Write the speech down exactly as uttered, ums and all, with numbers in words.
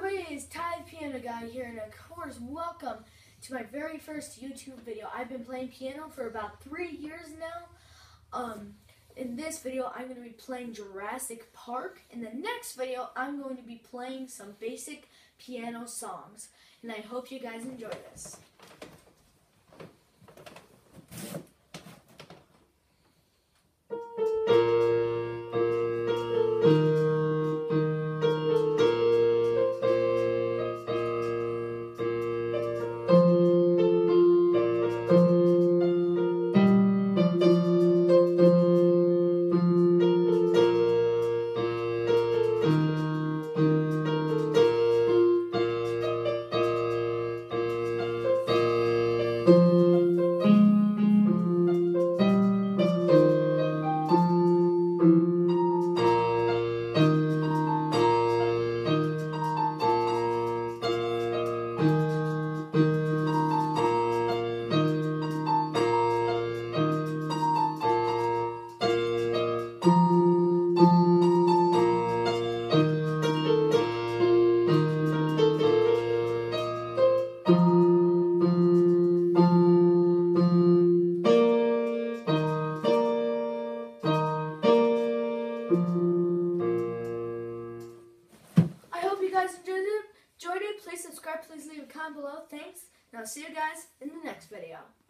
everybody, it's Ty the Piano Guy here, and of course, welcome to my very first YouTube video. I've been playing piano for about three years now. Um, in this video, I'm going to be playing Jurassic Park. In the next video, I'm going to be playing some basic piano songs, and I hope you guys enjoy this. I hope you guys enjoyed it. Enjoyed it. Please subscribe. Please leave a comment below. Thanks. And I'll see you guys in the next video.